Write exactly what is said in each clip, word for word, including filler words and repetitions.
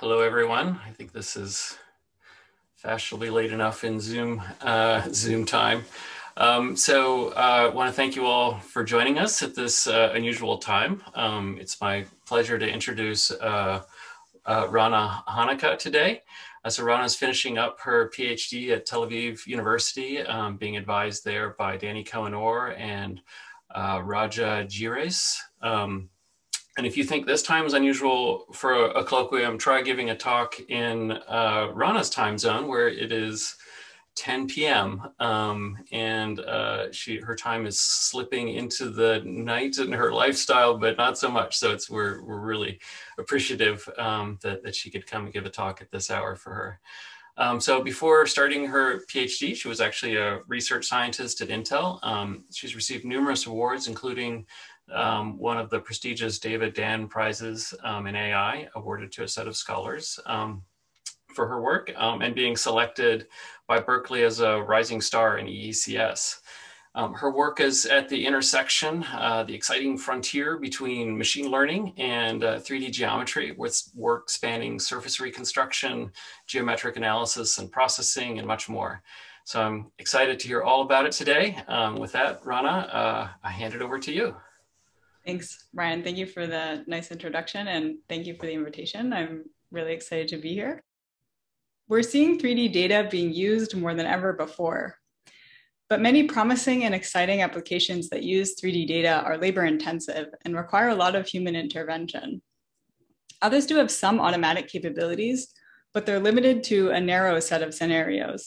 hello everyone. I think this is fashionably late enough in Zoom, uh, Zoom time. Um, so I uh, want to thank you all for joining us at this uh, unusual time. Um, it's my pleasure to introduce uh, uh, Rana Hanocka today. Uh, so Rana is finishing up her PhD at Tel Aviv University, um, being advised there by Danny Cohen-Orr and uh, Raja Gires. Um, And if you think this time is unusual for a, a colloquium, try giving a talk in uh, Rana's time zone, where it is ten p m Um, and uh, she her time is slipping into the night in her lifestyle, but not so much. So it's we're we're really appreciative um, that that she could come and give a talk at this hour for her. Um, so before starting her PhD, she was actually a research scientist at Intel. Um, she's received numerous awards, including Um, one of the prestigious David Dan prizes um, in A I, awarded to a set of scholars um, for her work, um, and being selected by Berkeley as a rising star in E E C S. Um, her work is at the intersection, uh, the exciting frontier between machine learning and uh, three D geometry, with work spanning surface reconstruction, geometric analysis and processing, and much more. So I'm excited to hear all about it today. Um, with that, Rana, uh, I hand it over to you. Thanks, Brian. Thank you for the nice introduction, and thank you for the invitation. I'm really excited to be here. We're seeing three D data being used more than ever before, but many promising and exciting applications that use three D data are labor intensive and require a lot of human intervention. Others do have some automatic capabilities, but they're limited to a narrow set of scenarios.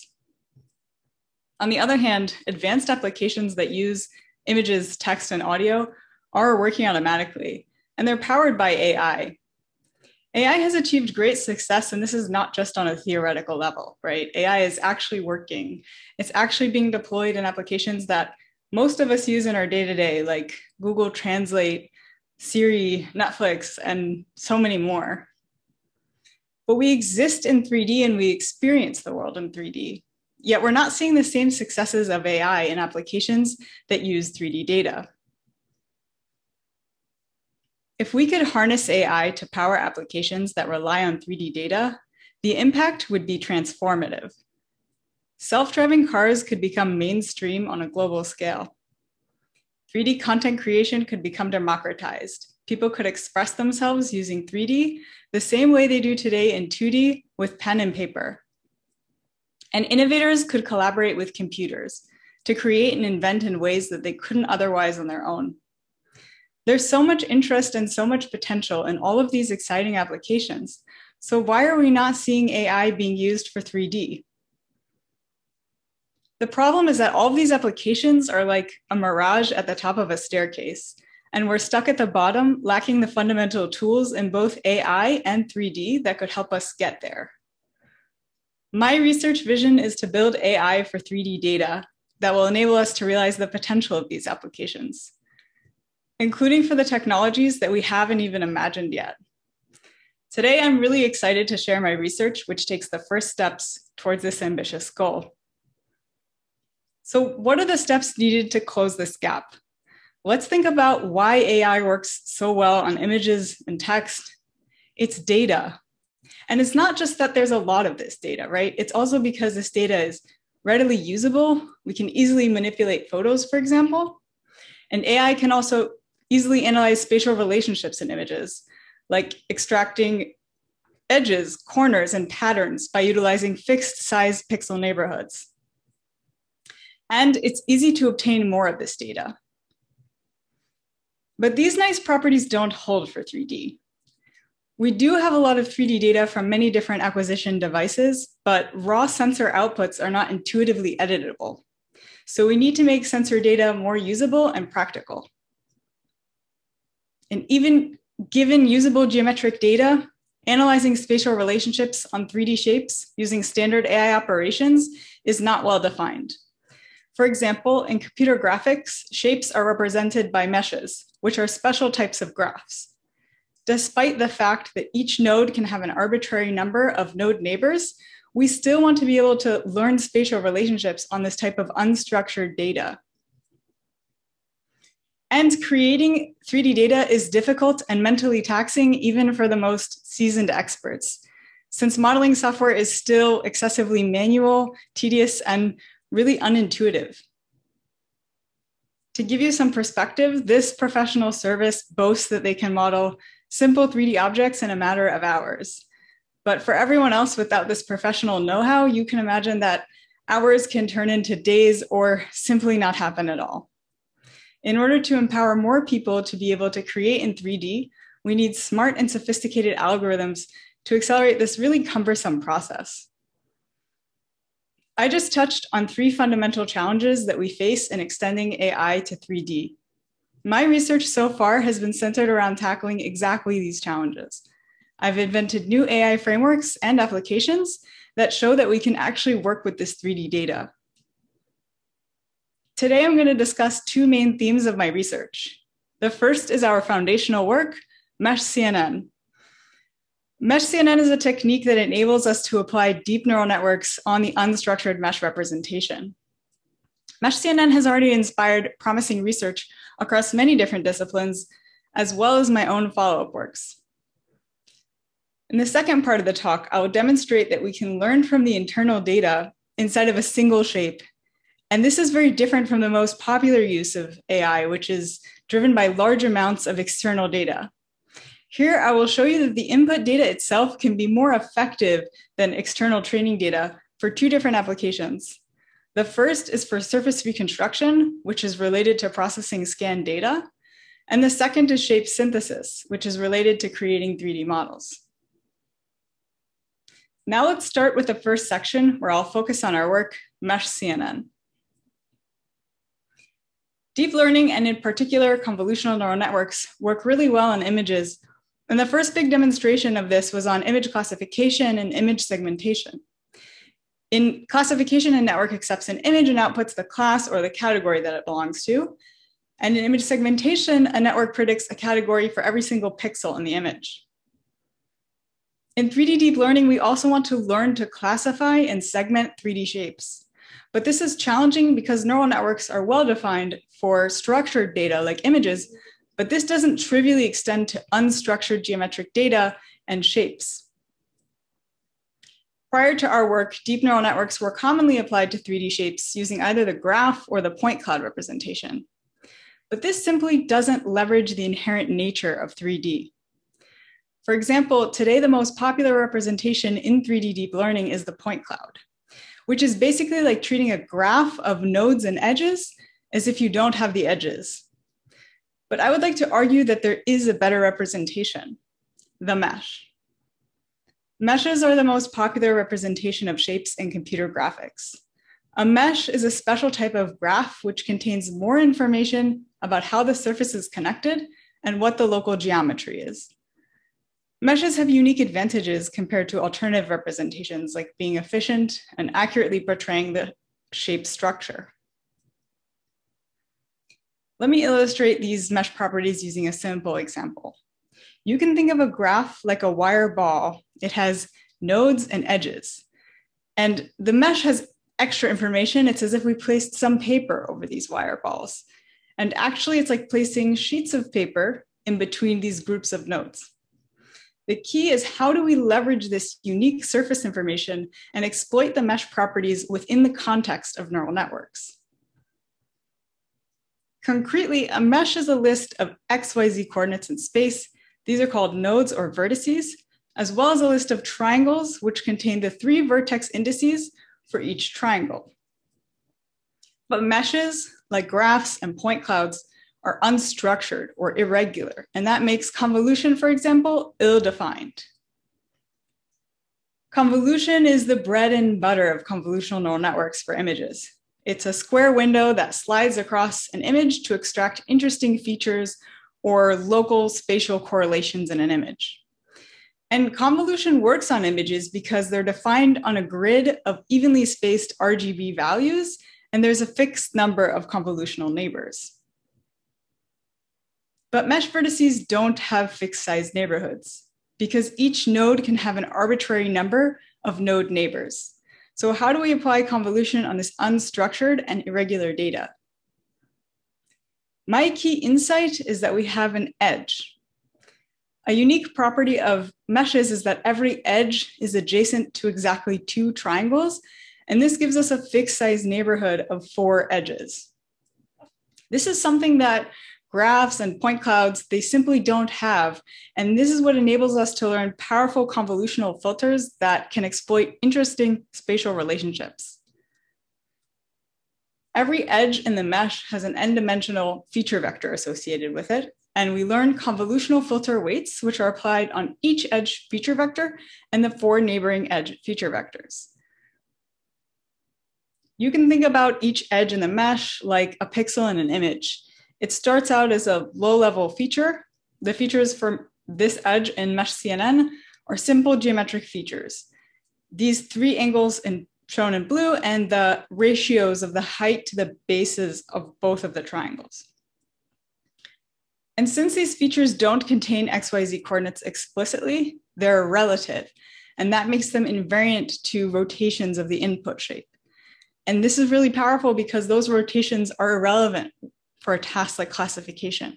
On the other hand, advanced applications that use images, text, and audio are working automatically, and they're powered by A I. A I has achieved great success, and this is not just on a theoretical level, right? A I is actually working. It's actually being deployed in applications that most of us use in our day-to-day, like Google Translate, Siri, Netflix, and so many more. But we exist in three D and we experience the world in three D, yet we're not seeing the same successes of A I in applications that use three D data. If we could harness A I to power applications that rely on three D data, the impact would be transformative. Self-driving cars could become mainstream on a global scale. three D content creation could become democratized. People could express themselves using three D the same way they do today in two D with pen and paper. And innovators could collaborate with computers to create and invent in ways that they couldn't otherwise on their own. There's so much interest and so much potential in all of these exciting applications. So why are we not seeing A I being used for three D? The problem is that all of these applications are like a mirage at the top of a staircase, and we're stuck at the bottom, lacking the fundamental tools in both A I and three D that could help us get there. My research vision is to build A I for three D data that will enable us to realize the potential of these applications, including for the technologies that we haven't even imagined yet. Today, I'm really excited to share my research, which takes the first steps towards this ambitious goal. So what are the steps needed to close this gap? Let's think about why A I works so well on images and text. It's data. And it's not just that there's a lot of this data, right? It's also because this data is readily usable. We can easily manipulate photos, for example. And A I can also easily analyze spatial relationships in images, like extracting edges, corners, and patterns by utilizing fixed size pixel neighborhoods. And it's easy to obtain more of this data. But these nice properties don't hold for three D. We do have a lot of three D data from many different acquisition devices, but raw sensor outputs are not intuitively editable. So we need to make sensor data more usable and practical. And even given usable geometric data, analyzing spatial relationships on three D shapes using standard A I operations is not well defined. For example, in computer graphics, shapes are represented by meshes, which are special types of graphs. Despite the fact that each node can have an arbitrary number of node neighbors, we still want to be able to learn spatial relationships on this type of unstructured data. And creating three D data is difficult and mentally taxing even for the most seasoned experts. since modeling software is still excessively manual, tedious, and really unintuitive. To give you some perspective, this professional service boasts that they can model simple three D objects in a matter of hours. But for everyone else without this professional know-how, you can imagine that hours can turn into days or simply not happen at all. In order to empower more people to be able to create in three D, we need smart and sophisticated algorithms to accelerate this really cumbersome process. I just touched on three fundamental challenges that we face in extending A I to three D. My research so far has been centered around tackling exactly these challenges. I've invented new A I frameworks and applications that show that we can actually work with this three D data. Today, I'm going to discuss two main themes of my research. The first is our foundational work, Mesh C N N. Mesh C N N is a technique that enables us to apply deep neural networks on the unstructured mesh representation. Mesh C N N has already inspired promising research across many different disciplines, as well as my own follow-up works. In the second part of the talk, I will demonstrate that we can learn from the internal data inside of a single shape. And this is very different from the most popular use of A I, which is driven by large amounts of external data. Here, I will show you that the input data itself can be more effective than external training data for two different applications. The first is for surface reconstruction, which is related to processing scanned data. And the second is shape synthesis, which is related to creating three D models. Now let's start with the first section where I'll focus on our work, Mesh C N N. Deep learning, and in particular convolutional neural networks, work really well on images. And the first big demonstration of this was on image classification and image segmentation. In classification, a network accepts an image and outputs the class or the category that it belongs to. And in image segmentation, a network predicts a category for every single pixel in the image. In three D deep learning, we also want to learn to classify and segment three D shapes. But this is challenging because neural networks are well-defined for structured data like images, but this doesn't trivially extend to unstructured geometric data and shapes. Prior to our work, deep neural networks were commonly applied to three D shapes using either the graph or the point cloud representation. But this simply doesn't leverage the inherent nature of three D. For example, today the most popular representation in three D deep learning is the point cloud, which is basically like treating a graph of nodes and edges as if you don't have the edges. But I would like to argue that there is a better representation, the mesh. Meshes are the most popular representation of shapes in computer graphics. A mesh is a special type of graph which contains more information about how the surface is connected and what the local geometry is. Meshes have unique advantages compared to alternative representations, like being efficient and accurately portraying the shape structure. Let me illustrate these mesh properties using a simple example. You can think of a graph like a wire ball. It has nodes and edges. And the mesh has extra information. It's as if we placed some paper over these wire balls. And actually, it's like placing sheets of paper in between these groups of nodes. The key is, how do we leverage this unique surface information and exploit the mesh properties within the context of neural networks? Concretely, a mesh is a list of X Y Z coordinates in space. These are called nodes or vertices, as well as a list of triangles, which contain the three vertex indices for each triangle. But meshes, like graphs and point clouds, are unstructured or irregular, and that makes convolution, for example, ill-defined. Convolution is the bread and butter of convolutional neural networks for images. It's a square window that slides across an image to extract interesting features or local spatial correlations in an image. And convolution works on images because they're defined on a grid of evenly spaced R G B values, and there's a fixed number of convolutional neighbors. But mesh vertices don't have fixed size neighborhoods because each node can have an arbitrary number of node neighbors. So how do we apply convolution on this unstructured and irregular data? My key insight is that we have an edge. A unique property of meshes is that every edge is adjacent to exactly two triangles, and this gives us a fixed size neighborhood of four edges. This is something that graphs and point clouds, they simply don't have. And this is what enables us to learn powerful convolutional filters that can exploit interesting spatial relationships. Every edge in the mesh has an n-dimensional feature vector associated with it. And we learn convolutional filter weights, which are applied on each edge feature vector and the four neighboring edge feature vectors. You can think about each edge in the mesh like a pixel in an image. It starts out as a low-level feature. The features for this edge in mesh C N N are simple geometric features. These three angles in, shown in blue and the ratios of the height to the bases of both of the triangles. And since these features don't contain X Y Z coordinates explicitly, they're relative, and that makes them invariant to rotations of the input shape. And this is really powerful because those rotations are irrelevant for a task like classification.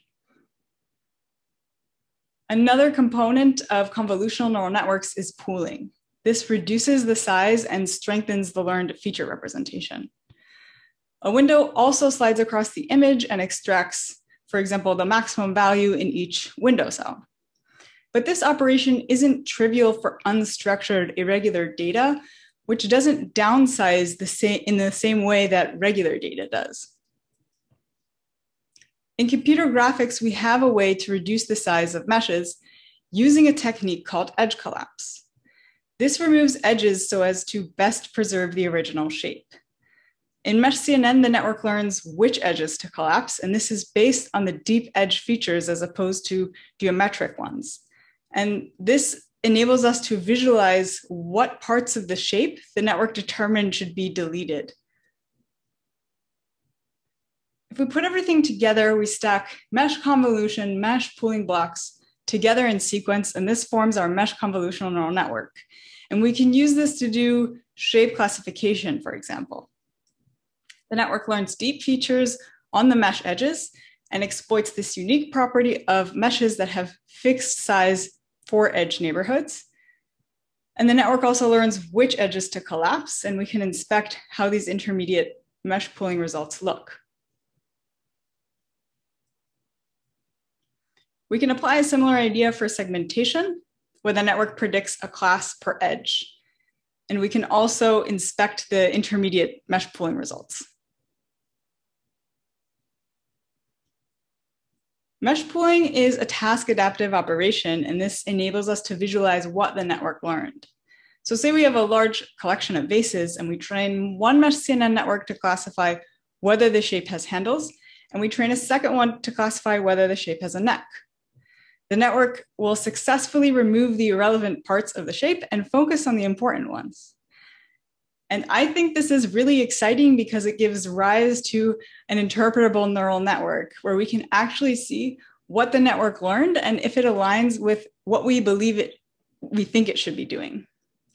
Another component of convolutional neural networks is pooling. This reduces the size and strengthens the learned feature representation. A window also slides across the image and extracts, for example, the maximum value in each window cell. But this operation isn't trivial for unstructured irregular data, which doesn't downsize the same, in the same way that regular data does. In computer graphics, we have a way to reduce the size of meshes using a technique called edge collapse. This removes edges so as to best preserve the original shape. In mesh C N N, the network learns which edges to collapse, and this is based on the deep edge features as opposed to geometric ones. And this enables us to visualize what parts of the shape the network determined should be deleted. If we put everything together, we stack mesh convolution, mesh pooling blocks together in sequence, and this forms our mesh convolutional neural network. And we can use this to do shape classification, for example. The network learns deep features on the mesh edges and exploits this unique property of meshes that have fixed size four edge neighborhoods. And the network also learns which edges to collapse, and we can inspect how these intermediate mesh pooling results look. We can apply a similar idea for segmentation, where the network predicts a class per edge. And we can also inspect the intermediate mesh pooling results. Mesh pooling is a task adaptive operation, and this enables us to visualize what the network learned. So say we have a large collection of vases, and we train one mesh C N N network to classify whether the shape has handles, and we train a second one to classify whether the shape has a neck. The network will successfully remove the irrelevant parts of the shape and focus on the important ones. And I think this is really exciting because it gives rise to an interpretable neural network where we can actually see what the network learned and if it aligns with what we believe it, we think it should be doing.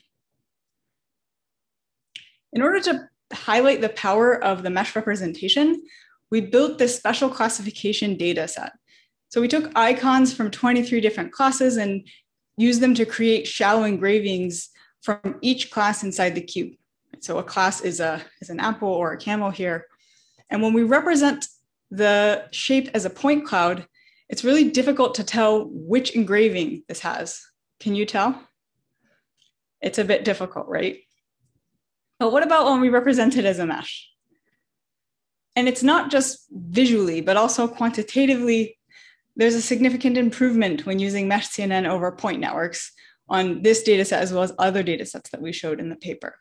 In order to highlight the power of the mesh representation, we built this special classification data set. So we took icons from twenty-three different classes and used them to create shallow engravings from each class inside the cube. So a class is, a, is an apple or a camel here. And when we represent the shape as a point cloud, it's really difficult to tell which engraving this has. Can you tell? It's a bit difficult, right? But what about when we represent it as a mesh? And it's not just visually, but also quantitatively. There's a significant improvement when using mesh C N N over point networks on this data set as well as other data sets that we showed in the paper.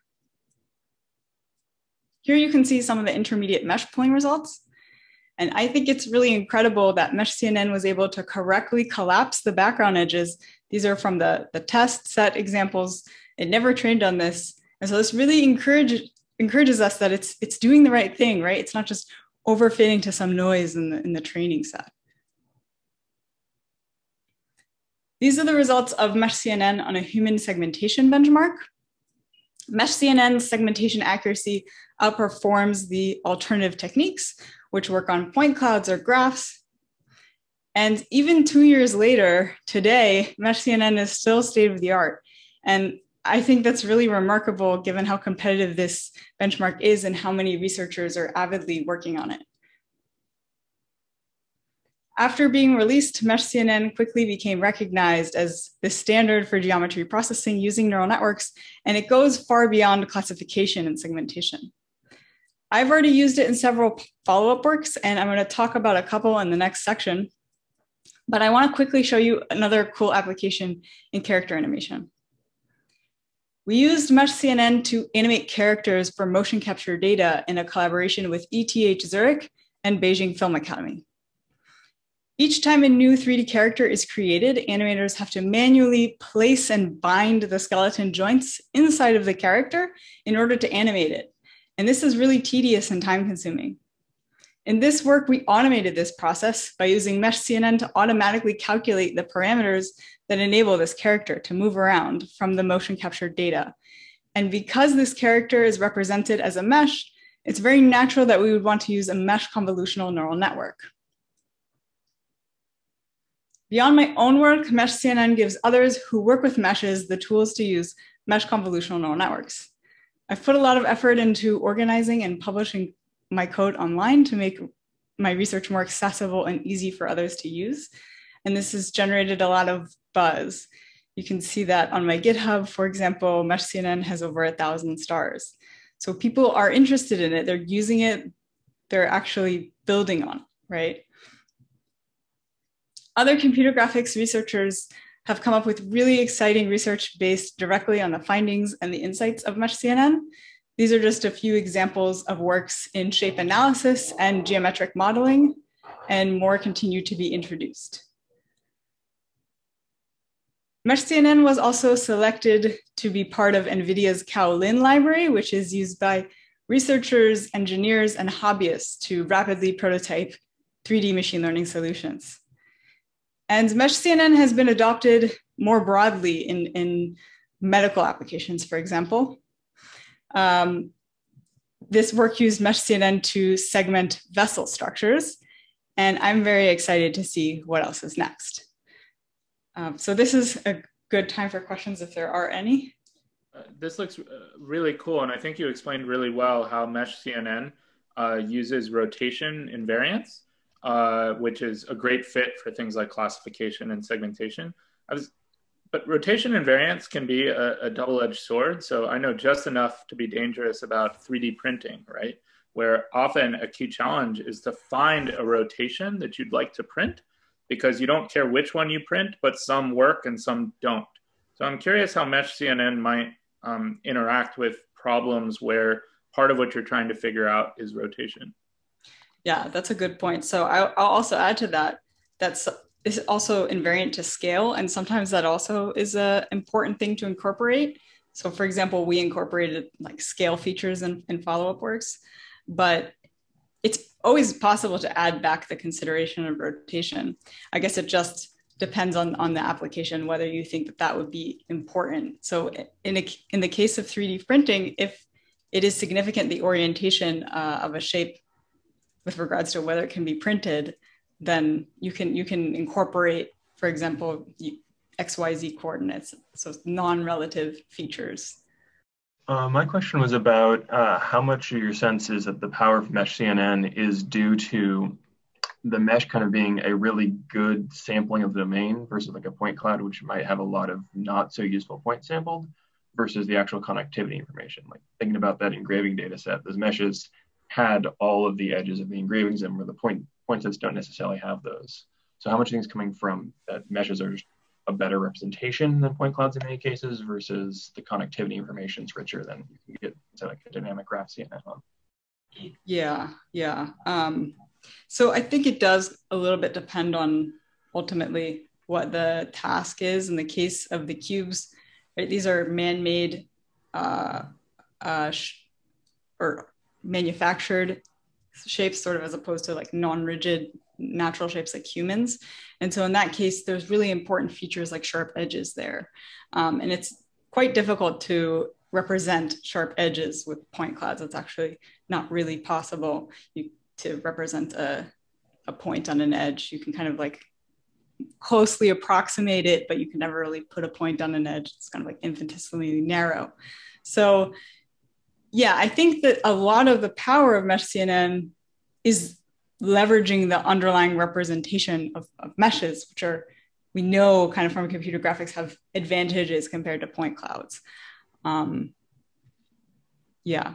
Here you can see some of the intermediate mesh pooling results. And I think it's really incredible that mesh C N N was able to correctly collapse the background edges. These are from the, the test set examples. It never trained on this. And so this really encourage, encourages us that it's, it's doing the right thing, right? It's not just overfitting to some noise in the, in the training set. These are the results of mesh C N N on a human segmentation benchmark. Mesh C N N segmentation accuracy outperforms the alternative techniques, which work on point clouds or graphs. And even two years later, today, Mesh C N N is still state of the art. And I think that's really remarkable given how competitive this benchmark is and how many researchers are avidly working on it. After being released, Mesh C N N quickly became recognized as the standard for geometry processing using neural networks, and it goes far beyond classification and segmentation. I've already used it in several follow-up works, and I'm going to talk about a couple in the next section. But I want to quickly show you another cool application in character animation. We used Mesh C N N to animate characters for motion capture data in a collaboration with E T H Zurich and Beijing Film Academy. Each time a new three D character is created, animators have to manually place and bind the skeleton joints inside of the character in order to animate it. And this is really tedious and time-consuming. In this work, we automated this process by using Mesh C N N to automatically calculate the parameters that enable this character to move around from the motion captured data. And because this character is represented as a mesh, it's very natural that we would want to use a mesh convolutional neural network. Beyond my own work, Mesh C N N gives others who work with meshes the tools to use mesh convolutional neural networks. I've put a lot of effort into organizing and publishing my code online to make my research more accessible and easy for others to use. And this has generated a lot of buzz. You can see that on my GitHub, for example, Mesh C N N has over a thousand stars. So people are interested in it, they're using it, they're actually building on it, right? Other computer graphics researchers have come up with really exciting research based directly on the findings and the insights of Mesh C N N. These are just a few examples of works in shape analysis and geometric modeling, and more continue to be introduced. Mesh C N N was also selected to be part of NVIDIA's Kowlin library, which is used by researchers, engineers, and hobbyists to rapidly prototype three D machine learning solutions. And Mesh C N N has been adopted more broadly in, in medical applications, for example. Um, this work used Mesh C N N to segment vessel structures, and I'm very excited to see what else is next. Um, so this is a good time for questions if there are any. Uh, this looks uh, really cool, and I think you explained really well how Mesh C N N uh, uses rotation invariance. Uh, which is a great fit for things like classification and segmentation. I was, but rotation invariance can be a, a double-edged sword. So I know just enough to be dangerous about three D printing, right? Where often a key challenge is to find a rotation that you'd like to print because you don't care which one you print, but some work and some don't. So I'm curious how Mesh C N N might um, interact with problems where part of what you're trying to figure out is rotation. Yeah, that's a good point. So I, I'll also add to that, that's is also invariant to scale. And sometimes that also is an important thing to incorporate. So for example, we incorporated like scale features in, in follow-up works, but it's always possible to add back the consideration of rotation. I guess it just depends on, on the application, whether you think that that would be important. So in, a, in the case of three D printing, if it is significant, the orientation uh, of a shape with regards to whether it can be printed, then you can you can incorporate, for example, X Y Z coordinates, so non-relative features. Uh, my question was about uh, how much of your sense is that the power of Mesh C N N is due to the mesh kind of being a really good sampling of the domain versus like a point cloud, which might have a lot of not so useful points sampled, versus the actual connectivity information. Like thinking about that engraving data set, those meshes had all of the edges of the engravings in where the point point sets don't necessarily have those. So how much things coming from that meshes are just a better representation than point clouds in many cases versus the connectivity information is richer than you can get to like a dynamic graph C N N on. Yeah, yeah. Um, so I think it does a little bit depend on ultimately what the task is. In the case of the cubes, right, these are man-made uh, uh, or manufactured shapes, sort of, as opposed to like non-rigid natural shapes like humans. And so in that case, there's really important features like sharp edges there. Um, and it's quite difficult to represent sharp edges with point clouds. It's actually not really possible you, to represent a, a point on an edge. You can kind of like closely approximate it, but you can never really put a point on an edge. It's kind of like infinitesimally narrow. So yeah, I think that a lot of the power of mesh C N N is leveraging the underlying representation of, of meshes, which are, we know kind of from computer graphics, have advantages compared to point clouds. Um, yeah.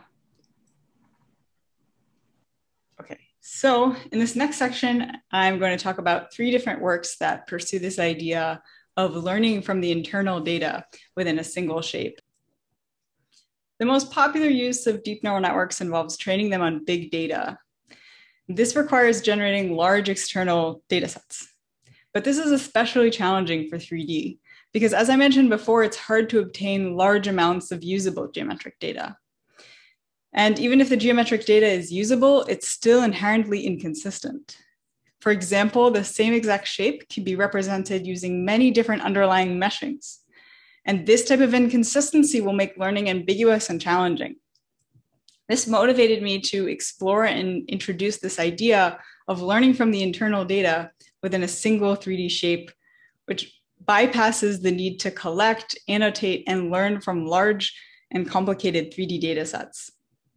Okay, so in this next section, I'm going to talk about three different works that pursue this idea of learning from the internal data within a single shape. The most popular use of deep neural networks involves training them on big data. This requires generating large external data sets. But this is especially challenging for three D because, as I mentioned before, it's hard to obtain large amounts of usable geometric data. And even if the geometric data is usable, it's still inherently inconsistent. For example, the same exact shape can be represented using many different underlying meshings. And this type of inconsistency will make learning ambiguous and challenging. This motivated me to explore and introduce this idea of learning from the internal data within a single three D shape, which bypasses the need to collect, annotate, and learn from large and complicated three D data sets.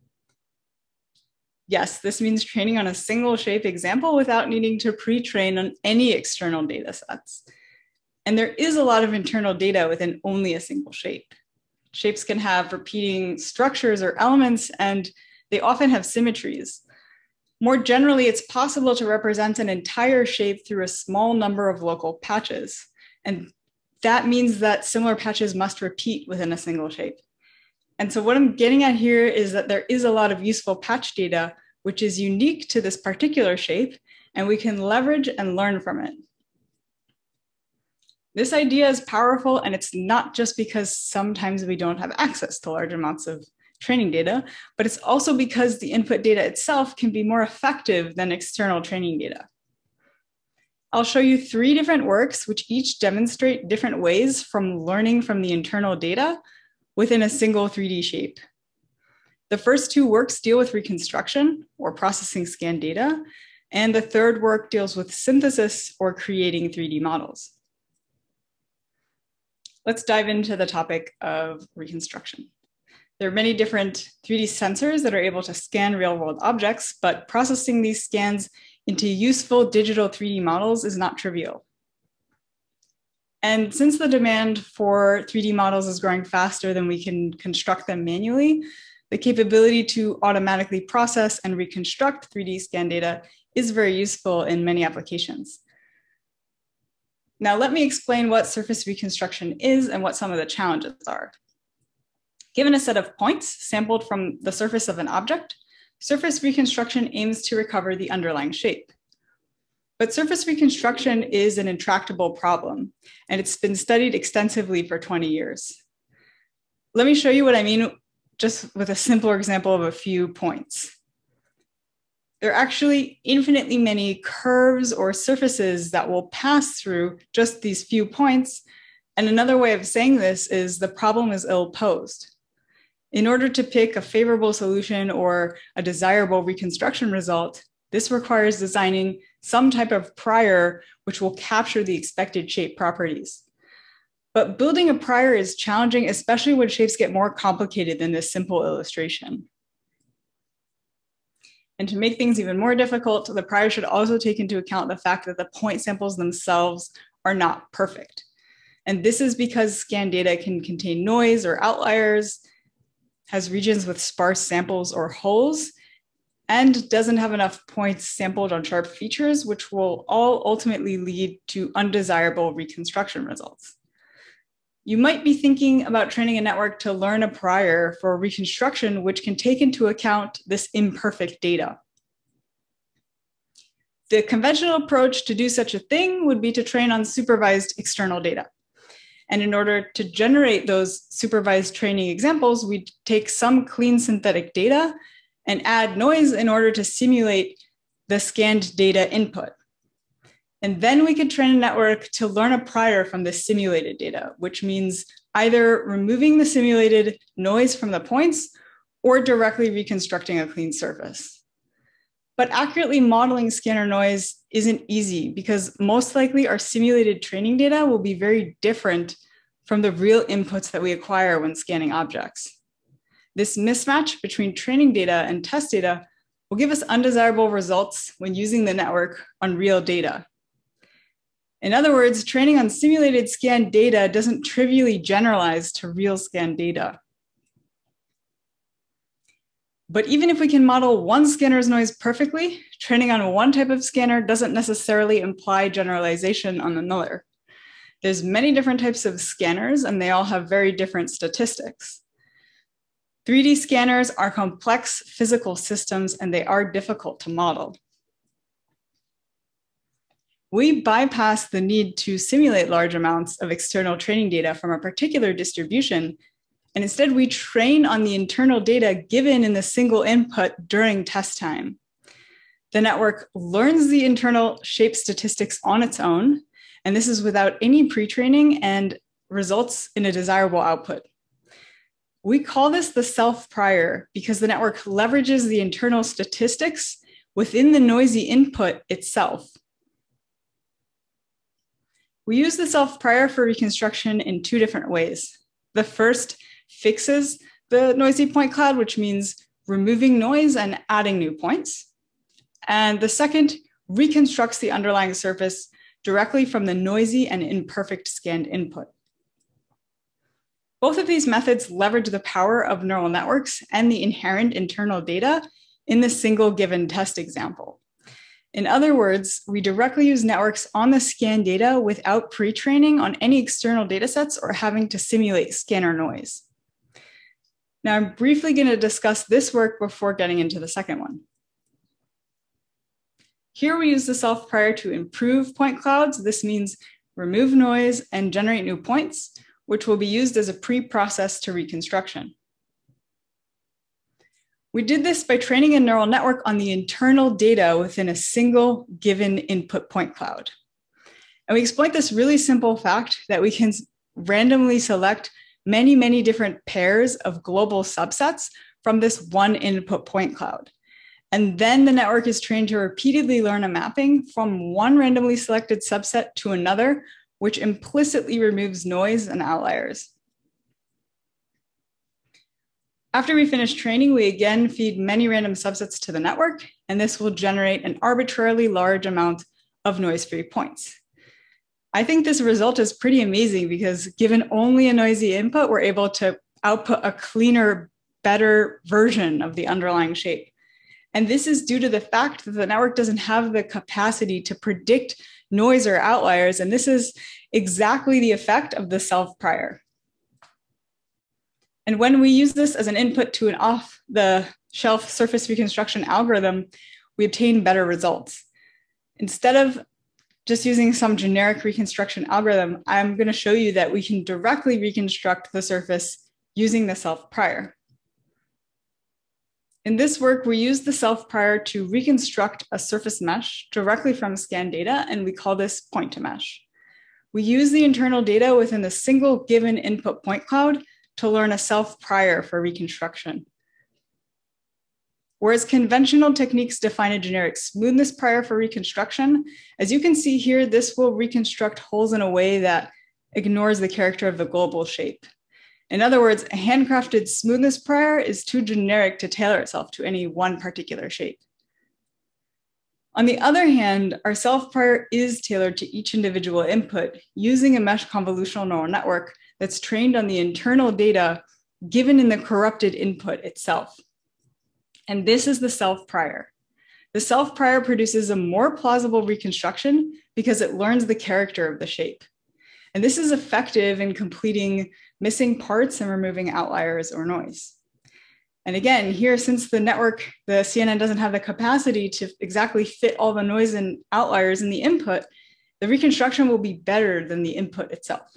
Yes, this means training on a single shape example without needing to pre-train on any external data sets. And there is a lot of internal data within only a single shape. Shapes can have repeating structures or elements, and they often have symmetries. More generally, it's possible to represent an entire shape through a small number of local patches. And that means that similar patches must repeat within a single shape. And so what I'm getting at here is that there is a lot of useful patch data, which is unique to this particular shape, and we can leverage and learn from it. This idea is powerful, and it's not just because sometimes we don't have access to large amounts of training data, but it's also because the input data itself can be more effective than external training data. I'll show you three different works which each demonstrate different ways from learning from the internal data within a single three D shape. The first two works deal with reconstruction or processing scanned data, and the third work deals with synthesis or creating three D models. Let's dive into the topic of reconstruction. There are many different three D sensors that are able to scan real-world objects, but processing these scans into useful digital three D models is not trivial. And since the demand for three D models is growing faster than we can construct them manually, the capability to automatically process and reconstruct three D scan data is very useful in many applications. Now, let me explain what surface reconstruction is and what some of the challenges are. Given a set of points sampled from the surface of an object, surface reconstruction aims to recover the underlying shape. But surface reconstruction is an intractable problem, and it's been studied extensively for twenty years. Let me show you what I mean just with a simpler example of a few points. There are actually infinitely many curves or surfaces that will pass through just these few points. And another way of saying this is the problem is ill-posed. In order to pick a favorable solution or a desirable reconstruction result, this requires designing some type of prior which will capture the expected shape properties. But building a prior is challenging, especially when shapes get more complicated than this simple illustration. And to make things even more difficult, the prior should also take into account the fact that the point samples themselves are not perfect. And this is because scanned data can contain noise or outliers, has regions with sparse samples or holes, and doesn't have enough points sampled on sharp features, which will all ultimately lead to undesirable reconstruction results. You might be thinking about training a network to learn a prior for reconstruction, which can take into account this imperfect data. The conventional approach to do such a thing would be to train on supervised external data. And in order to generate those supervised training examples, we take some clean synthetic data and add noise in order to simulate the scanned data input. And then we could train a network to learn a prior from the simulated data, which means either removing the simulated noise from the points or directly reconstructing a clean surface. But accurately modeling scanner noise isn't easy because most likely our simulated training data will be very different from the real inputs that we acquire when scanning objects. This mismatch between training data and test data will give us undesirable results when using the network on real data. In other words, training on simulated scan data doesn't trivially generalize to real scan data. But even if we can model one scanner's noise perfectly, training on one type of scanner doesn't necessarily imply generalization on another. There's many different types of scanners, and they all have very different statistics. three D scanners are complex physical systems, and they are difficult to model. We bypass the need to simulate large amounts of external training data from a particular distribution, and instead we train on the internal data given in the single input during test time. The network learns the internal shape statistics on its own, and this is without any pre-training and results in a desirable output. We call this the self-prior because the network leverages the internal statistics within the noisy input itself. We use the self-prior for reconstruction in two different ways. The first fixes the noisy point cloud, which means removing noise and adding new points. And the second reconstructs the underlying surface directly from the noisy and imperfect scanned input. Both of these methods leverage the power of neural networks and the inherent internal data in the single given test example. In other words, we directly use networks on the scan data without pre-training on any external datasets or having to simulate scanner noise. Now, I'm briefly going to discuss this work before getting into the second one. Here we use the self-prior to improve point clouds. This means remove noise and generate new points, which will be used as a pre-process to reconstruction. We did this by training a neural network on the internal data within a single given input point cloud. And we exploit this really simple fact that we can randomly select many, many different pairs of global subsets from this one input point cloud. And then the network is trained to repeatedly learn a mapping from one randomly selected subset to another, which implicitly removes noise and outliers. After we finish training, we again feed many random subsets to the network, and this will generate an arbitrarily large amount of noise-free points. I think this result is pretty amazing because given only a noisy input, we're able to output a cleaner, better version of the underlying shape. And this is due to the fact that the network doesn't have the capacity to predict noise or outliers, and this is exactly the effect of the self-prior. And when we use this as an input to an off-the-shelf surface reconstruction algorithm, we obtain better results. Instead of just using some generic reconstruction algorithm, I'm going to show you that we can directly reconstruct the surface using the self-prior. In this work, we use the self-prior to reconstruct a surface mesh directly from scan data, and we call this point-to-mesh. We use the internal data within the single given input point cloud to learn a self-prior for reconstruction. Whereas conventional techniques define a generic smoothness prior for reconstruction, as you can see here, this will reconstruct holes in a way that ignores the character of the global shape. In other words, a handcrafted smoothness prior is too generic to tailor itself to any one particular shape. On the other hand, our self-prior is tailored to each individual input using a mesh convolutional neural network that's trained on the internal data given in the corrupted input itself. And this is the self-prior. The self-prior produces a more plausible reconstruction because it learns the character of the shape. And this is effective in completing missing parts and removing outliers or noise. And again, here, since the network, the C N N doesn't have the capacity to exactly fit all the noise and outliers in the input, the reconstruction will be better than the input itself.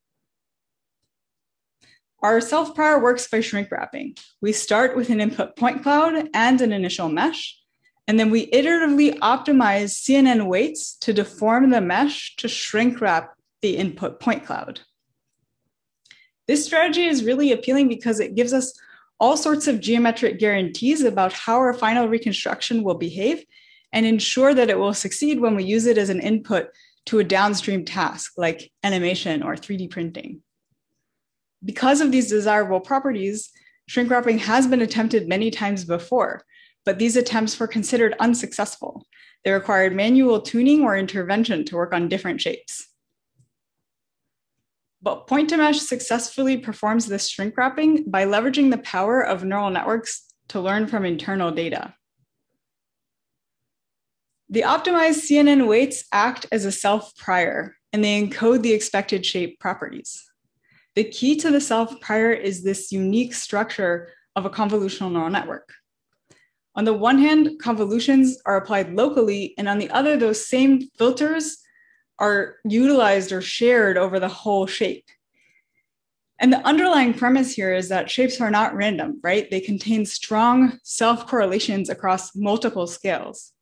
Our self-prior works by shrink wrapping. We start with an input point cloud and an initial mesh, and then we iteratively optimize C N N weights to deform the mesh to shrink wrap the input point cloud. This strategy is really appealing because it gives us all sorts of geometric guarantees about how our final reconstruction will behave and ensure that it will succeed when we use it as an input to a downstream task like animation or three D printing. Because of these desirable properties, shrink wrapping has been attempted many times before, but these attempts were considered unsuccessful. They required manual tuning or intervention to work on different shapes. But point-to-mesh successfully performs this shrink wrapping by leveraging the power of neural networks to learn from internal data. The optimized C N N weights act as a self-prior, and they encode the expected shape properties. The key to the self-prior is this unique structure of a convolutional neural network. On the one hand, convolutions are applied locally, and on the other, those same filters are utilized or shared over the whole shape. And the underlying premise here is that shapes are not random, right? They contain strong self-correlations across multiple scales.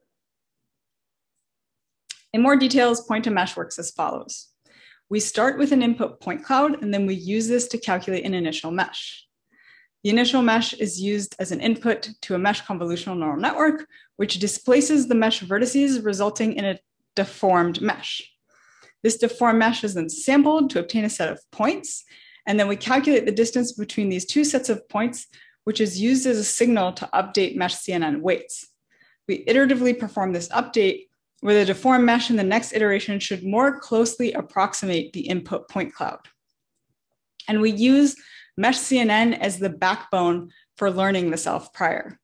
In more details, point-to-mesh works as follows. We start with an input point cloud, and then we use this to calculate an initial mesh. The initial mesh is used as an input to a mesh convolutional neural network, which displaces the mesh vertices, resulting in a deformed mesh. This deformed mesh is then sampled to obtain a set of points, and then we calculate the distance between these two sets of points, which is used as a signal to update mesh C N N weights. We iteratively perform this update, where the deformed mesh in the next iteration should more closely approximate the input point cloud. And we use mesh C N N as the backbone for learning the self-prior.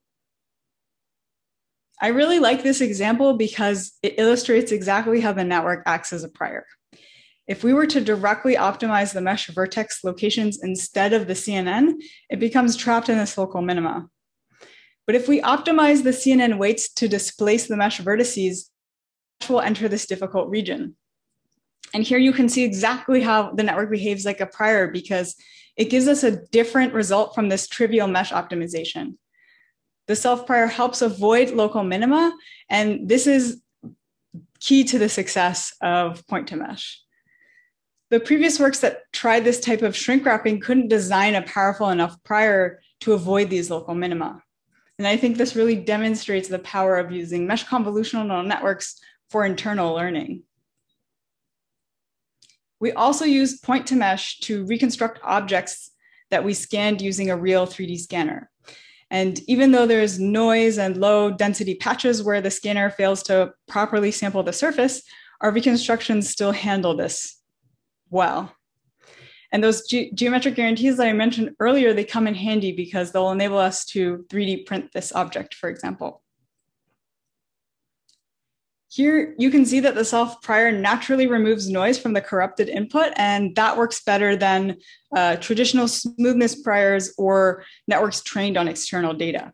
I really like this example because it illustrates exactly how the network acts as a prior. If we were to directly optimize the mesh vertex locations instead of the C N N, it becomes trapped in this local minima. But if we optimize the C N N weights to displace the mesh vertices, mesh will enter this difficult region. And here you can see exactly how the network behaves like a prior, because it gives us a different result from this trivial mesh optimization. The self-prior helps avoid local minima, and this is key to the success of point-to-mesh. The previous works that tried this type of shrink wrapping couldn't design a powerful enough prior to avoid these local minima. And I think this really demonstrates the power of using mesh convolutional neural networks for internal learning. We also use point-to-mesh to reconstruct objects that we scanned using a real three D scanner. And even though there's noise and low density patches where the scanner fails to properly sample the surface, our reconstructions still handle this well. And those ge geometric guarantees that I mentioned earlier, they come in handy because they'll enable us to three D print this object, for example. Here, you can see that the self-prior naturally removes noise from the corrupted input, and that works better than uh, traditional smoothness priors or networks trained on external data.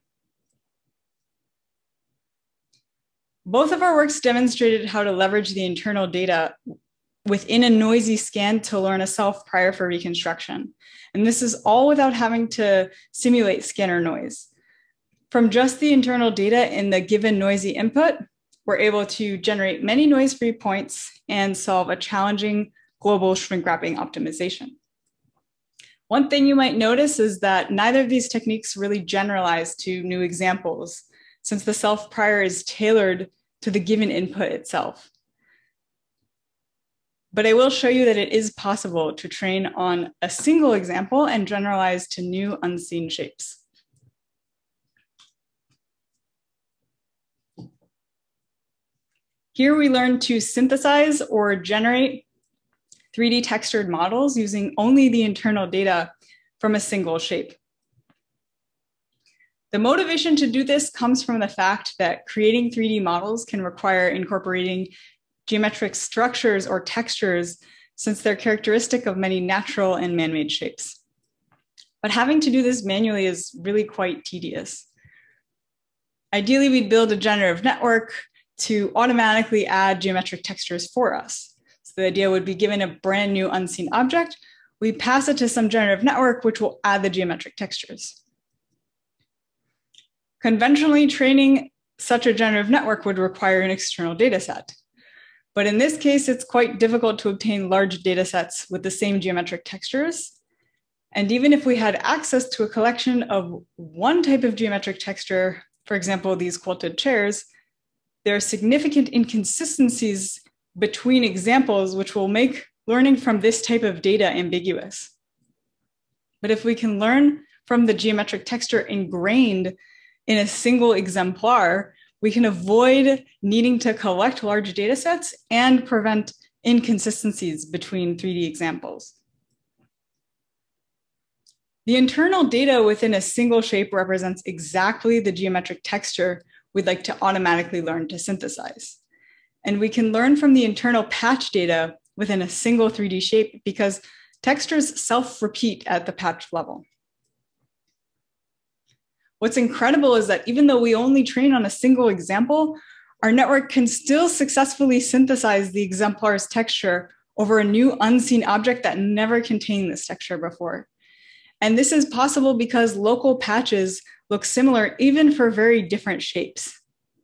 Both of our works demonstrated how to leverage the internal data within a noisy scan to learn a self-prior for reconstruction. And this is all without having to simulate scanner noise. From just the internal data in the given noisy input, we're able to generate many noise-free points and solve a challenging global shrink wrapping optimization. One thing you might notice is that neither of these techniques really generalize to new examples, since the self-prior is tailored to the given input itself. But I will show you that it is possible to train on a single example and generalize to new unseen shapes. Here we learn to synthesize or generate three D textured models using only the internal data from a single shape. The motivation to do this comes from the fact that creating three D models can require incorporating geometric structures or textures, since they're characteristic of many natural and man-made shapes. But having to do this manually is really quite tedious. Ideally, we'd build a generative network to automatically add geometric textures for us. So the idea would be, given a brand new unseen object, we pass it to some generative network, which will add the geometric textures. Conventionally, training such a generative network would require an external data set. But in this case, it's quite difficult to obtain large data sets with the same geometric textures. And even if we had access to a collection of one type of geometric texture, for example, these quilted chairs, there are significant inconsistencies between examples, which will make learning from this type of data ambiguous. But if we can learn from the geometric texture ingrained in a single exemplar, we can avoid needing to collect large data sets and prevent inconsistencies between three D examples. The internal data within a single shape represents exactly the geometric texture we'd like to automatically learn to synthesize. And we can learn from the internal patch data within a single three D shape because textures self-repeat at the patch level. What's incredible is that even though we only train on a single example, our network can still successfully synthesize the exemplar's texture over a new unseen object that never contained this texture before. And this is possible because local patches look similar even for very different shapes.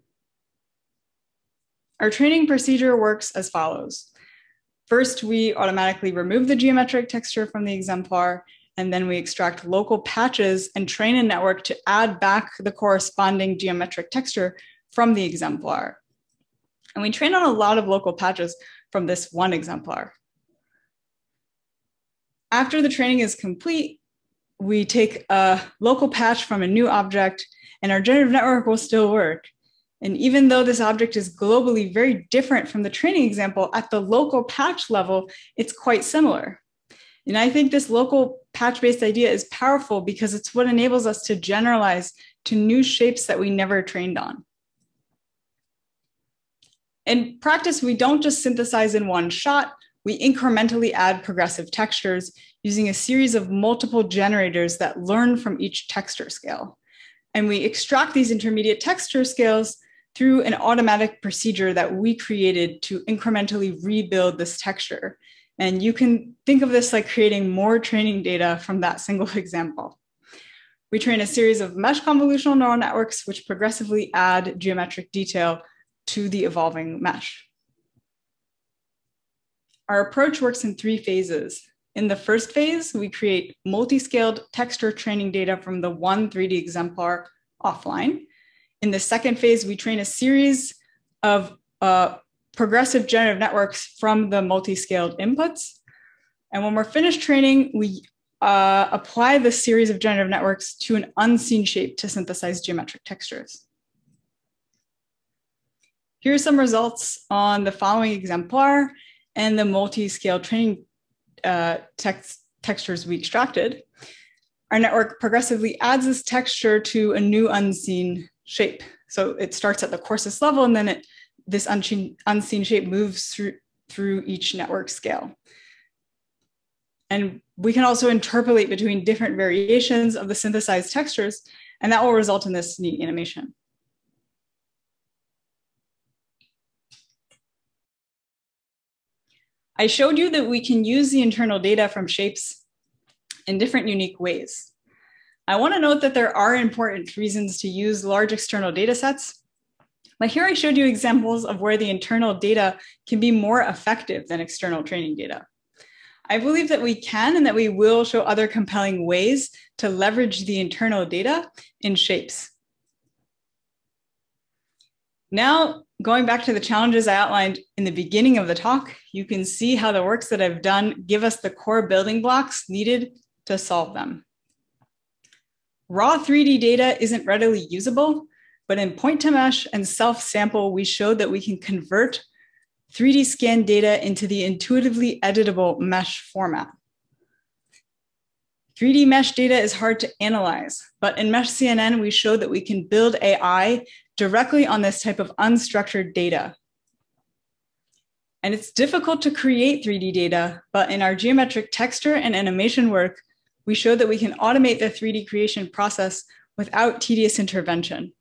Our training procedure works as follows. First, we automatically remove the geometric texture from the exemplar, and then we extract local patches and train a network to add back the corresponding geometric texture from the exemplar. And we train on a lot of local patches from this one exemplar. After the training is complete, we take a local patch from a new object, and our generative network will still work. And even though this object is globally very different from the training example, at the local patch level, it's quite similar. And I think this local patch-based idea is powerful because it's what enables us to generalize to new shapes that we never trained on. In practice, we don't just synthesize in one shot, we incrementally add progressive textures using a series of multiple generators that learn from each texture scale. And we extract these intermediate texture scales through an automatic procedure that we created to incrementally rebuild this texture. And you can think of this like creating more training data from that single example. We train a series of mesh convolutional neural networks which progressively add geometric detail to the evolving mesh. Our approach works in three phases. In the first phase, we create multi-scaled texture training data from the one three D exemplar offline. In the second phase, we train a series of uh, progressive generative networks from the multi-scaled inputs. And when we're finished training, we uh, apply this series of generative networks to an unseen shape to synthesize geometric textures. Here are some results on the following exemplar and the multi-scale training uh, text textures we extracted. Our network progressively adds this texture to a new unseen shape. So it starts at the coarsest level, and then it, this unseen, unseen shape moves through, through each network scale. And we can also interpolate between different variations of the synthesized textures, and that will result in this neat animation. I showed you that we can use the internal data from shapes in different unique ways. I want to note that there are important reasons to use large external data sets, but here I showed you examples of where the internal data can be more effective than external training data. I believe that we can and that we will show other compelling ways to leverage the internal data in shapes. Now, going back to the challenges I outlined in the beginning of the talk, you can see how the works that I've done give us the core building blocks needed to solve them. Raw three D data isn't readily usable, but in point-to-mesh and self-sample, we showed that we can convert three D scan data into the intuitively editable mesh format. three D mesh data is hard to analyze, but in Mesh C N N, we showed that we can build A I directly on this type of unstructured data. And it's difficult to create three D data, but in our geometric texture and animation work, we showed that we can automate the three D creation process without tedious intervention.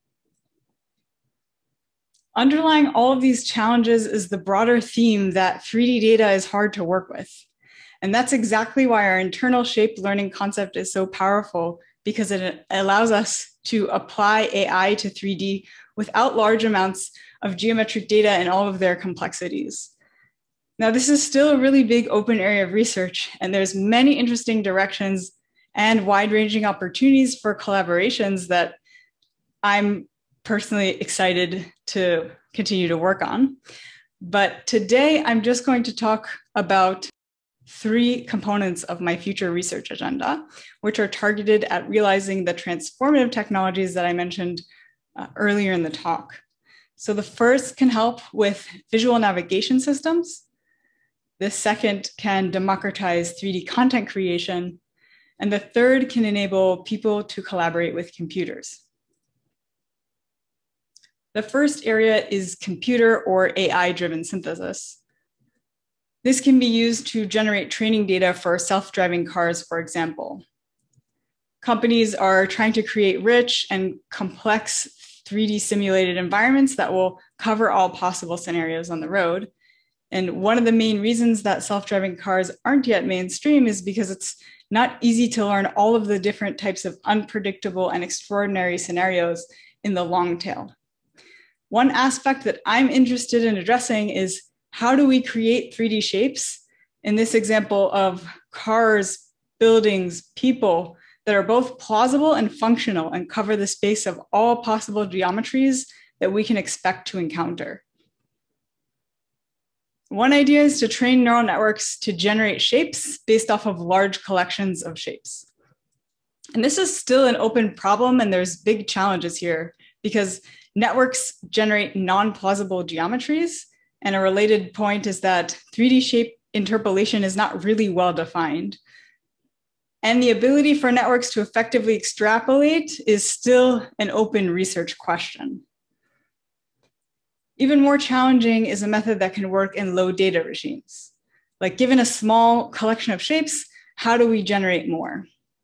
Underlying all of these challenges is the broader theme that three D data is hard to work with. And that's exactly why our internal shape learning concept is so powerful, because it allows us to apply A I to three D without large amounts of geometric data and all of their complexities. Now, this is still a really big open area of research, and there's many interesting directions and wide-ranging opportunities for collaborations that I'm personally excited to continue to work on. But today, I'm just going to talk about three components of my future research agenda, which are targeted at realizing the transformative technologies that I mentioned uh, earlier in the talk. So the first can help with visual navigation systems. The second can democratize three D content creation. And the third can enable people to collaborate with computers. The first area is computer or A I-driven synthesis. This can be used to generate training data for self-driving cars, for example. Companies are trying to create rich and complex three D simulated environments that will cover all possible scenarios on the road. And one of the main reasons that self-driving cars aren't yet mainstream is because it's not easy to learn all of the different types of unpredictable and extraordinary scenarios in the long tail. One aspect that I'm interested in addressing is how do we create three D shapes, in this example of cars, buildings, people, that are both plausible and functional and cover the space of all possible geometries that we can expect to encounter. One idea is to train neural networks to generate shapes based off of large collections of shapes. And this is still an open problem, and there's big challenges here because networks generate non-plausible geometries. And a related point is that three D shape interpolation is not really well defined. And the ability for networks to effectively extrapolate is still an open research question. Even more challenging is a method that can work in low data regimes. Like given a small collection of shapes, how do we generate more?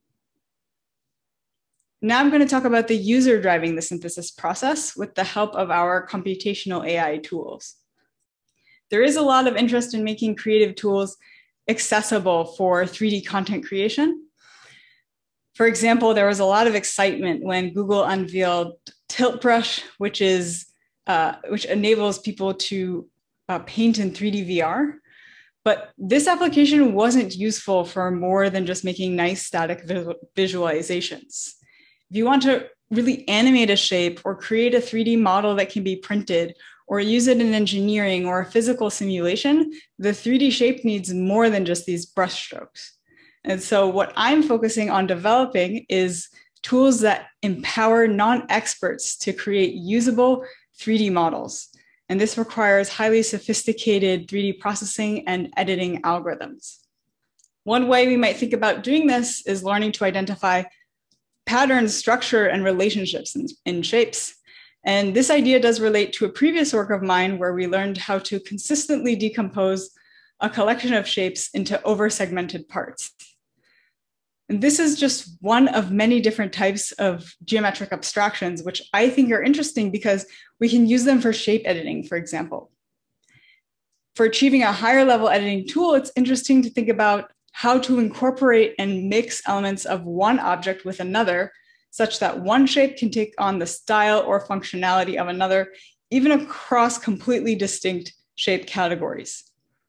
Now I'm going to talk about the user driving the synthesis process with the help of our computational A I tools. There is a lot of interest in making creative tools accessible for three D content creation. For example, there was a lot of excitement when Google unveiled Tilt Brush, which is uh, which enables people to uh, paint in three D V R. But this application wasn't useful for more than just making nice static visual visualizations. If you want to really animate a shape or create a three D model that can be printed or use it in engineering or a physical simulation, the three D shape needs more than just these brush strokes. And so what I'm focusing on developing is tools that empower non-experts to create usable three D models. And this requires highly sophisticated three D processing and editing algorithms. One way we might think about doing this is learning to identify patterns, structure, and relationships in, in shapes. And this idea does relate to a previous work of mine where we learned how to consistently decompose a collection of shapes into over-segmented parts. And this is just one of many different types of geometric abstractions, which I think are interesting because we can use them for shape editing, for example. For achieving a higher level editing tool, it's interesting to think about how to incorporate and mix elements of one object with another, such that one shape can take on the style or functionality of another, even across completely distinct shape categories.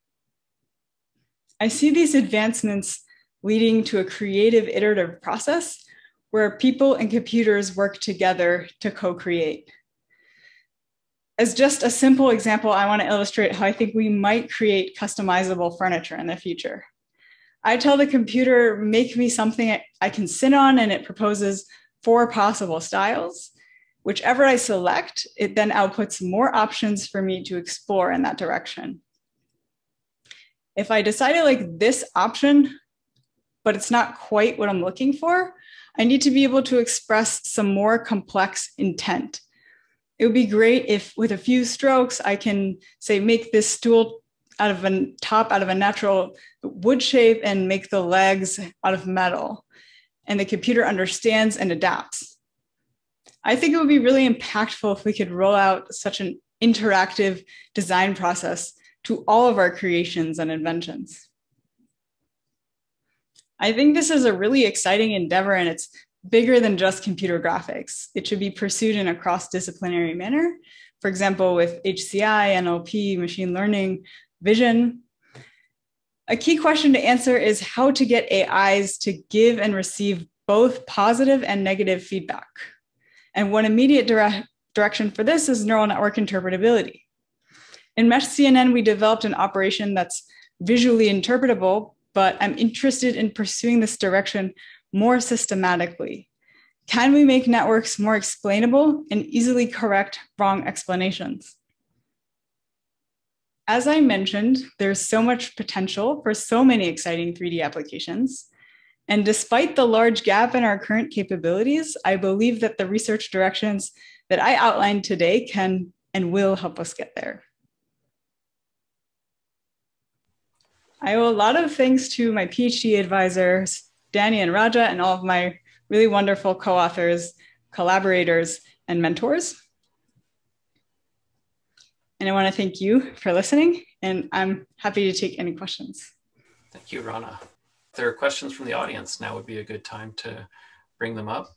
I see these advancements leading to a creative iterative process where people and computers work together to co-create. As just a simple example, I want to illustrate how I think we might create customizable furniture in the future. I tell the computer, make me something I can sit on, and it proposes four possible styles. Whichever I select, it then outputs more options for me to explore in that direction. If I decided like this option, but it's not quite what I'm looking for, I need to be able to express some more complex intent. It would be great if with a few strokes, I can say, make this stool out of a top out of a natural wood shape and make the legs out of metal. And the computer understands and adapts. I think it would be really impactful if we could roll out such an interactive design process to all of our creations and inventions. I think this is a really exciting endeavor, and it's bigger than just computer graphics. It should be pursued in a cross-disciplinary manner. For example, with H C I, N L P, machine learning, vision. A key question to answer is how to get A Is to give and receive both positive and negative feedback. And one immediate dire- direction for this is neural network interpretability. In Mesh C N N, we developed an operation that's visually interpretable, but I'm interested in pursuing this direction more systematically. Can we make networks more explainable and easily correct wrong explanations? As I mentioned, there's so much potential for so many exciting three D applications. And despite the large gap in our current capabilities, I believe that the research directions that I outlined today can and will help us get there. I owe a lot of thanks to my PhD advisors, Danny and Raja, and all of my really wonderful co-authors, collaborators, and mentors. And I want to thank you for listening, and I'm happy to take any questions. Thank you, Rana. If there are questions from the audience, now would be a good time to bring them up.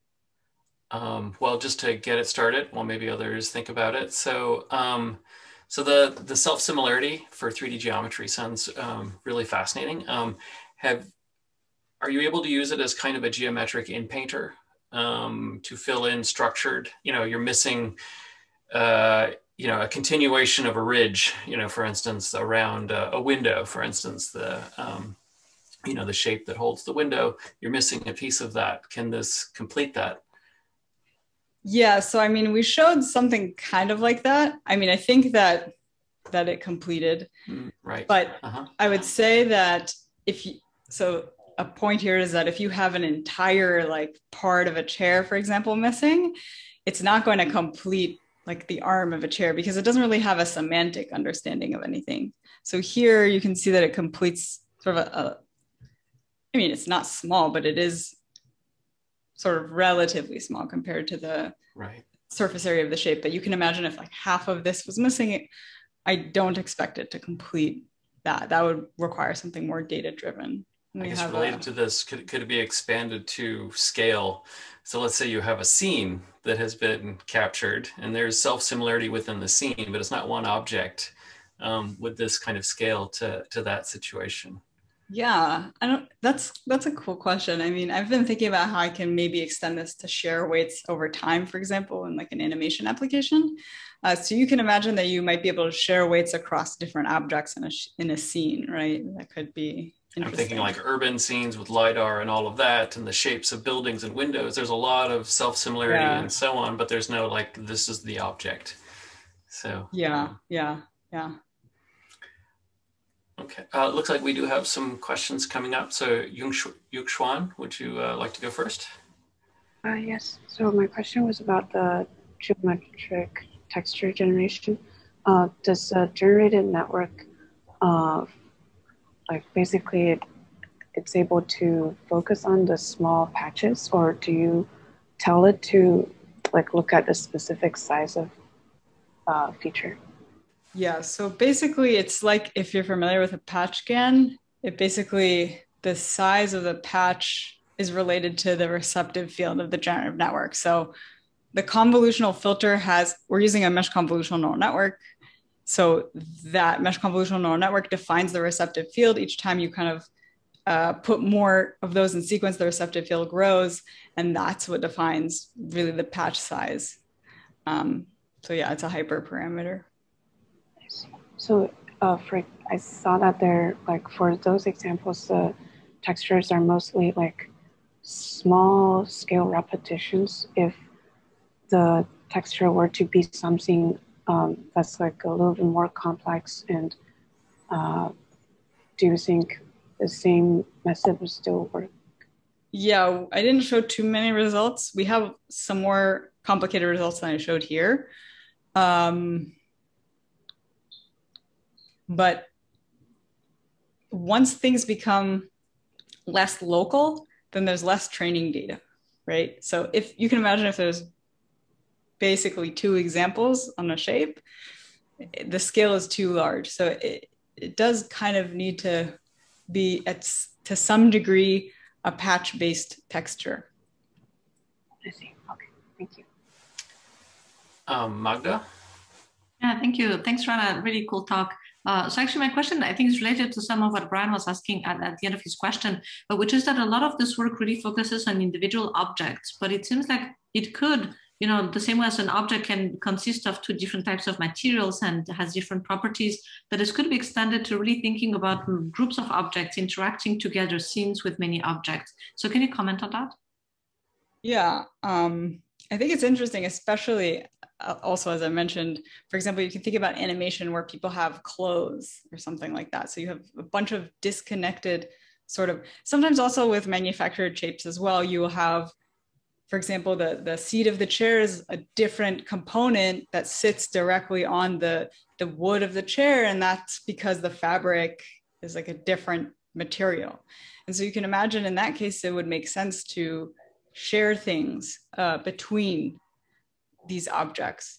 Um, well, just to get it started, while maybe others think about it. So, um, so the, the self-similarity for three D geometry sounds um, really fascinating. Um, have, are you able to use it as kind of a geometric in-painter um, to fill in structured, you know, you're missing, uh, you know, a continuation of a ridge, you know, for instance, around a, a window, for instance, the, um, you know, the shape that holds the window, you're missing a piece of that. Can this complete that? Yeah, so I mean, we showed something kind of like that. I mean, I think that that it completed, mm, right? But uh-huh. I would say that if you, so a point here is that if you have an entire like part of a chair, for example, missing, it's not going to complete like the arm of a chair because it doesn't really have a semantic understanding of anything. So here you can see that it completes sort of a, a I mean, it's not small, but it is sort of relatively small compared to the right. surface area of the shape. But you can imagine if like half of this was missing, it, I don't expect it to complete that. That would require something more data driven. I guess related a, to this, could, could it be expanded to scale? So let's say you have a scene that has been captured and there's self-similarity within the scene, but it's not one object. Um, would this kind of scale to, to that situation? Yeah, I don't, that's, that's a cool question. I mean, I've been thinking about how I can maybe extend this to share weights over time, for example, in like an animation application. Uh, so you can imagine that you might be able to share weights across different objects in a, in a scene, right? That could be I'm thinking like urban scenes with LiDAR and all of that and the shapes of buildings and windows. There's a lot of self-similarity yeah. and so on, but there's no like, this is the object. So yeah, um, yeah, yeah. Okay, uh, looks like we do have some questions coming up. So Yuxuan, would you uh, like to go first? Uh, yes, so my question was about the geometric texture generation. Uh, does a generated network, uh, like basically it, it's able to focus on the small patches, or do you tell it to like look at the specific size of uh, feature? Yeah, so basically it's like if you're familiar with a patch GAN, it basically, the size of the patch is related to the receptive field of the generative network. So the convolutional filter has, we're using a mesh convolutional neural network. So that mesh convolutional neural network defines the receptive field. Each time you kind of uh, put more of those in sequence, the receptive field grows, and that's what defines really the patch size. Um, so yeah, it's a hyperparameter. So uh, for, I saw that there, like for those examples, the textures are mostly like small scale repetitions. If the texture were to be something um, that's like a little bit more complex, and uh, do you think the same method would still work? Yeah, I didn't show too many results. We have some more complicated results than I showed here. Um, But once things become less local, then there's less training data, right? So if you can imagine if there's basically two examples on a shape, the scale is too large. So it, it does kind of need to be at, to some degree, a patch-based texture. I see, okay, thank you. Um, Magda? Yeah, thank you. Thanks, Rana, really cool talk. Uh, so actually my question, I think, is related to some of what Brian was asking at, at the end of his question, but which is that a lot of this work really focuses on individual objects, but it seems like it could, you know, the same way as an object can consist of two different types of materials and has different properties, that this could be extended to really thinking about groups of objects interacting together, scenes with many objects. So can you comment on that? Yeah, um, I think it's interesting, especially uh, also, as I mentioned, for example, you can think about animation where people have clothes or something like that. So you have a bunch of disconnected sort of, sometimes also with manufactured shapes as well, you will have, for example, the, the seat of the chair is a different component that sits directly on the, the wood of the chair. And that's because the fabric is like a different material. And so you can imagine in that case, it would make sense to share things uh, between these objects.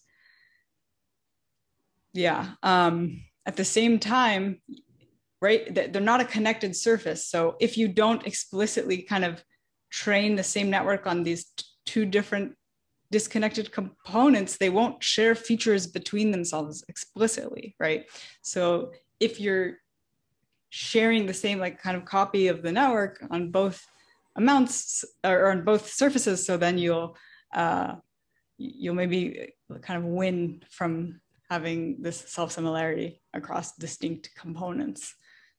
Yeah. Um, at the same time, right, they're not a connected surface. So if you don't explicitly kind of train the same network on these two different disconnected components, they won't share features between themselves explicitly, right? So if you're sharing the same like kind of copy of the network on both amounts or on both surfaces, so then you'll uh, you'll maybe kind of win from having this self-similarity across distinct components.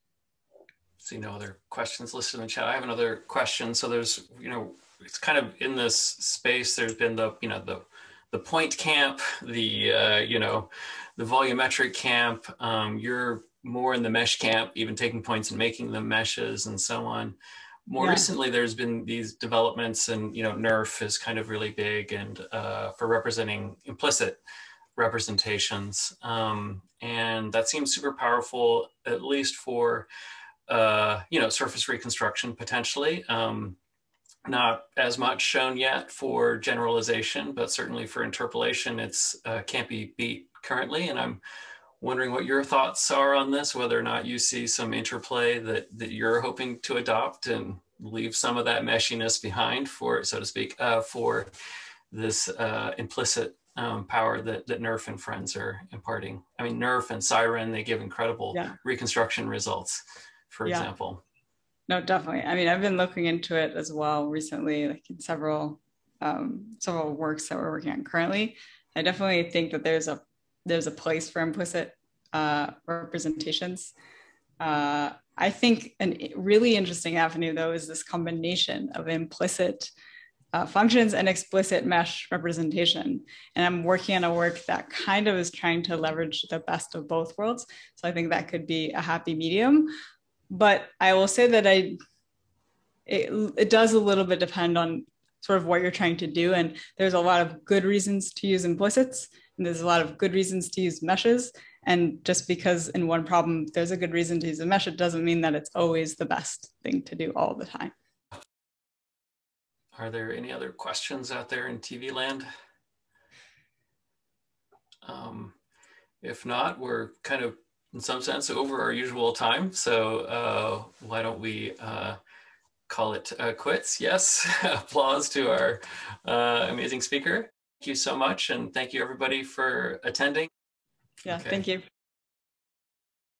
See no other questions listed in the chat. I have another question. So there's, you know, it's kind of in this space, there's been the, you know, the the point camp, the, uh, you know, the volumetric camp. Um, you're more in the mesh camp, even taking points and making them meshes and so on. More yeah. recently, there's been these developments, and you know, NeRF is kind of really big, and uh, for representing implicit representations, um, and that seems super powerful, at least for uh, you know, surface reconstruction potentially. Um, not as much shown yet for generalization, but certainly for interpolation, it's uh, can't be beat currently, and I'm wondering what your thoughts are on this, whether or not you see some interplay that, that you're hoping to adopt and leave some of that meshiness behind for, so to speak, uh, for this uh, implicit um, power that, that NeRF and friends are imparting. I mean, NeRF and Siren, they give incredible yeah. reconstruction results, for yeah. example. No, definitely. I mean, I've been looking into it as well recently, like in several, um, several works that we're working on currently. I definitely think that there's a there's a place for implicit uh, representations. Uh, I think a really interesting avenue, though, is this combination of implicit uh, functions and explicit mesh representation. And I'm working on a work that kind of is trying to leverage the best of both worlds. So I think that could be a happy medium. But I will say that I, it, it does a little bit depend on sort of what you're trying to do. And there's a lot of good reasons to use implicits. And there's a lot of good reasons to use meshes. And just because in one problem, there's a good reason to use a mesh, it doesn't mean that it's always the best thing to do all the time. Are there any other questions out there in T V land? Um, if not, we're kind of, in some sense, over our usual time. So uh, why don't we uh, call it uh, quits? Yes, applause to our uh, amazing speaker. Thank you so much, and thank you everybody for attending. Yeah, okay. Thank you.